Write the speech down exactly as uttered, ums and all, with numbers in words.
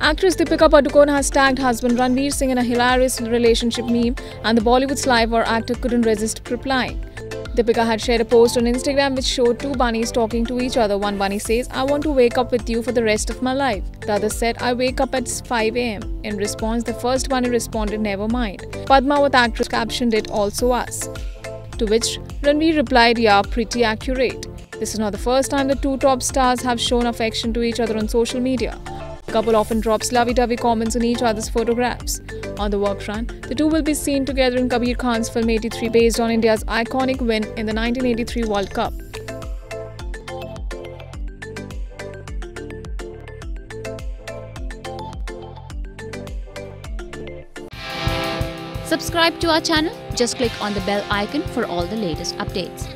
Actress Deepika Padukone has tagged husband Ranveer Singh in a hilarious relationship meme, and the Bollywood's live or actor couldn't resist replying. Deepika had shared a post on Instagram which showed two bunnies talking to each other. One bunny says, "I want to wake up with you for the rest of my life." The other said, "I wake up at five a m" In response, the first bunny responded, "Never mind." Padmavat actress captioned it, "Also us." To which Ranveer replied, "Yeah, pretty accurate." This is not the first time the two top stars have shown affection to each other on social media. The couple often drops lovey-dovey comments on each other's photographs. On the work front, the two will be seen together in Kabir Khan's film eighty-three, based on India's iconic win in the nineteen eighty-three World Cup. Subscribe to our channel. Just click on the bell icon for all the latest updates.